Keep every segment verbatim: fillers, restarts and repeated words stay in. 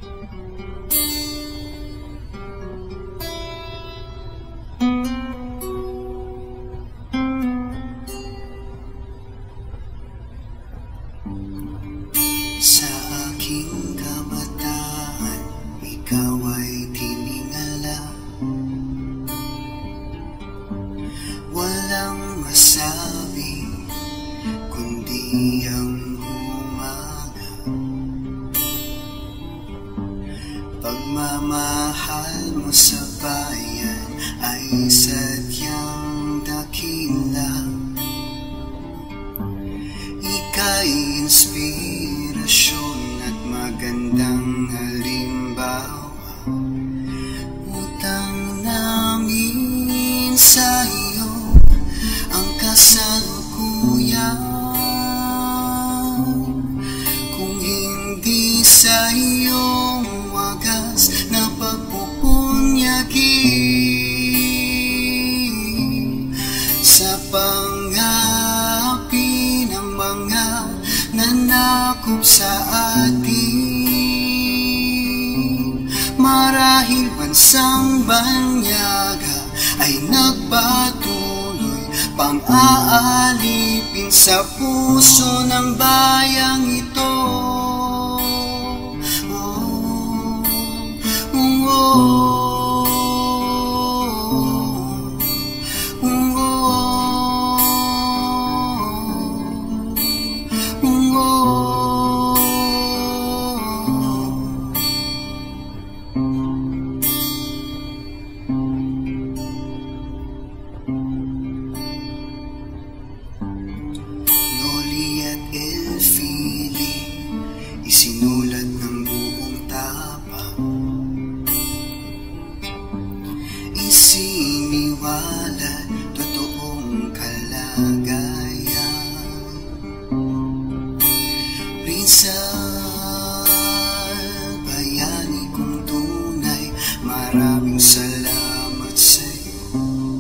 Sa aking kabataan, ikaw ay tiningala. Walang masabi, kundi ang umaga. Pagmamahal mo sa bayan ay sadyang dakila. Ika'y inspirasyon at magandang halimbawa. Utang namin sa iyo ang kasalukuyan. Kung hindi sa iyong wagas na pagpupunyagi, sa pangapi ng mga nanakop sa atin, marahil bansang banyaga ay nagpatuloy pang-aalipin sa puso ng bayang ito. Oh, oh, oh. Isinulat ng buong tapa, isiniwalat totoong kalagayan. Rizal, bayani kong tunay, maraming salamat sa'yo.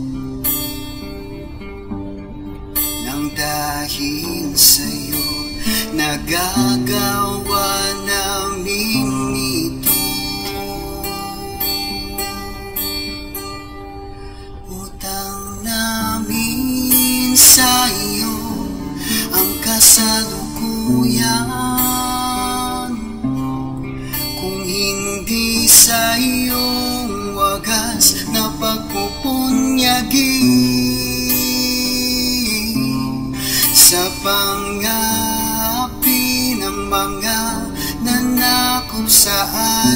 Nang dahil sa'yo nagagawa namin ito. Utang namin sa iyo ang kasalukuyan. Kung hindi sa iyong wagas na pagpupunyagi, sa pangapi ng mga nanakop sa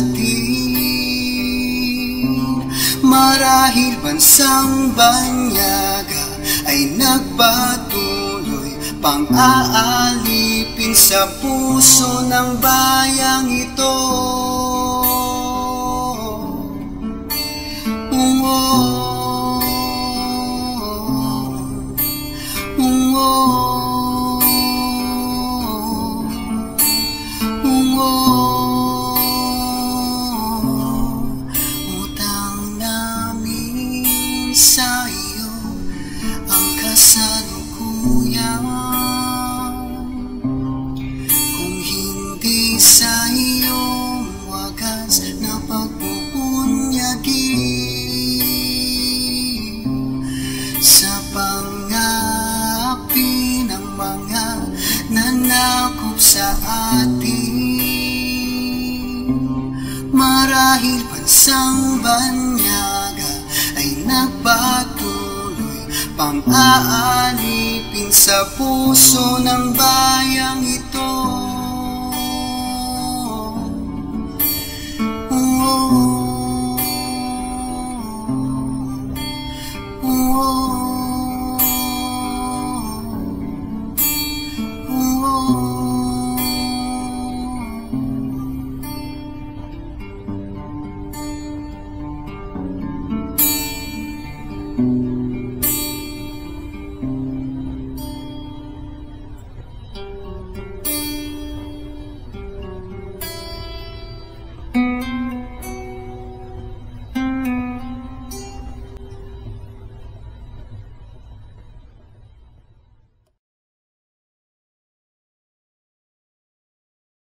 atin, marahil bansang banyaga ay nagpatuloy pang-aalipin sa puso ng bayang ito. Oh, oh, oh. Sa iyo ang kasalukuyan. Kung hindi sa iyong wagas na pagpupunyagi, sa pangapi ng mga nanakop sa atin, marahil bansang banyaga ay nagpatuloy pang-aalipin sa puso ng bayang ito.